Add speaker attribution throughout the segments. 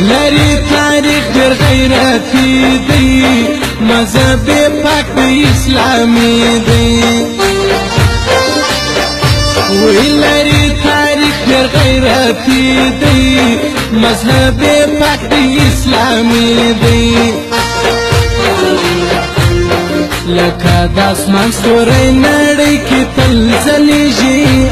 Speaker 1: لري تاریخ ډېر غیرتي دی مذهب پاک دی اسلامي دی وی لري تاریخ ډېر غیرتي دی مذهب پاک دی اسلامي دی لکه د اسمان ستوری نړۍ کې تل ځلیږي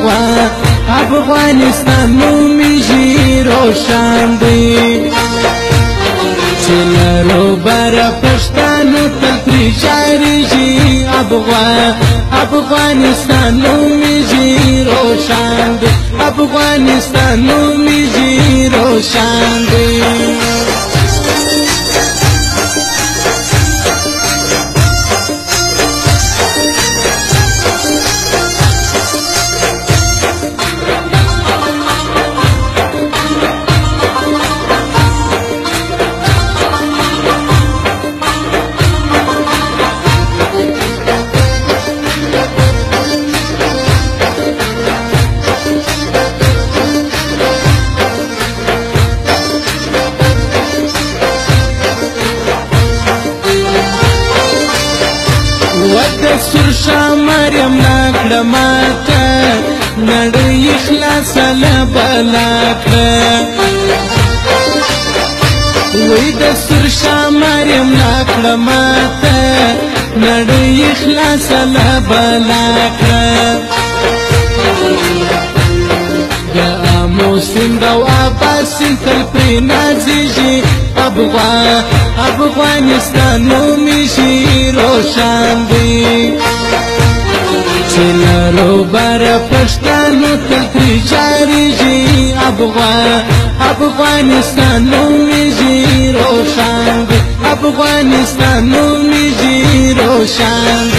Speaker 1: افغانستان نومیږي روښان دی چې لرو بره پښتانه تل پرې جاریږي افغانستان نومیږي روښان دی افغانستان نومیږي روښان دی سر شاه مریم نکړه ماته نړۍ اخلاص له بلا کړه وی د سر شاه مریم نکړه ماته نړۍ اخلاص له بلا کړه د امو سیند او عباس سیند تل پرې نازیږي افغانستان نومیږي روښان دی چې لرو بره پښتانه تل پرې جاریږي افغانستان نومیږي روښان دی افغانستان نومیږي روښان